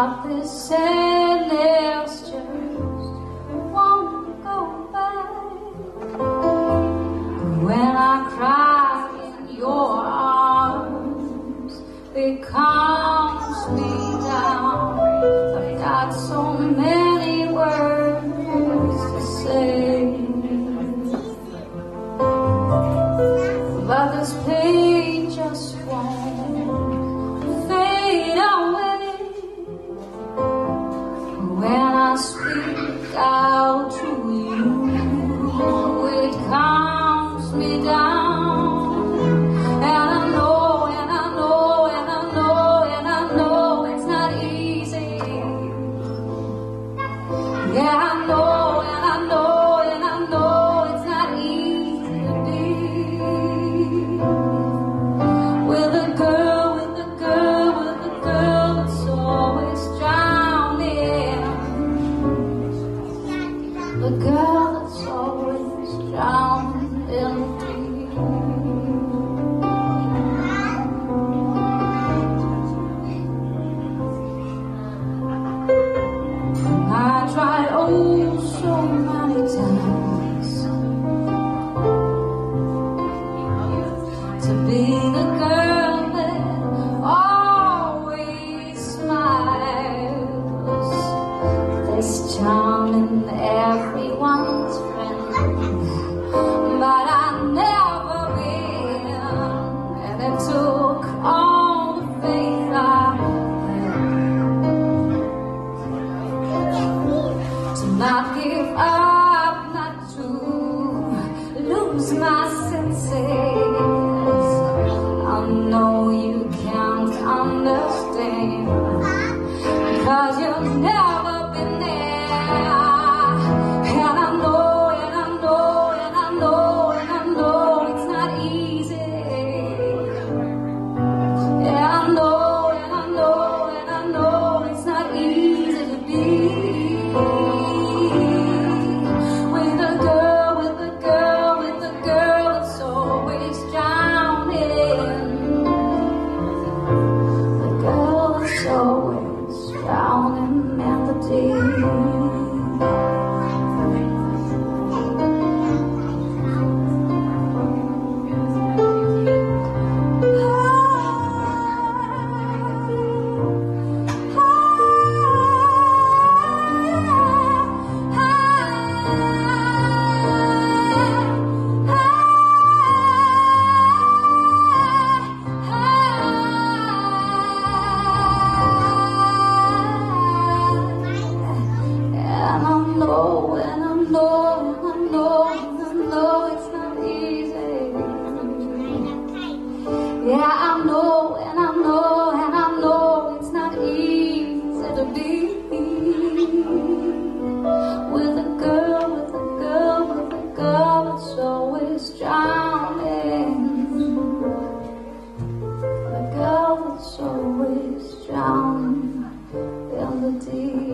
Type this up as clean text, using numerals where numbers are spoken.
but this sadness just won't go back. When I cry in your arms, it calms me down. I've got so many words to say, but this pain just won't fade away. When I speak out to you, it calms me down. And I know, and I know, and I know, and I know it's not easy. Yeah, I know, and I know, and I know it's not easy to be with a girl, with a girl, with a girl that's always drowning. The girl that's always drowning in the deep. I tried oh so many times to be the girl that always smiles, this charming everyone's friend, but I never will. And it took all the faith I to not give up, not to lose my senses. I know you can't understand, because you've never been there. And I know, and I know, and I know, and I know it's not easy. Yeah, I know, and I know, and I know it's not easy to be with a girl, with a girl, with a girl that's always drowning. The girl that's always drowning in the deep. And I know, and I know, and I know, and I know it's not easy. Yeah, I know, and I know, and I know it's not easy to be with a girl, with a girl, with a girl that's always drowning. The girl that's always drowning in the deep.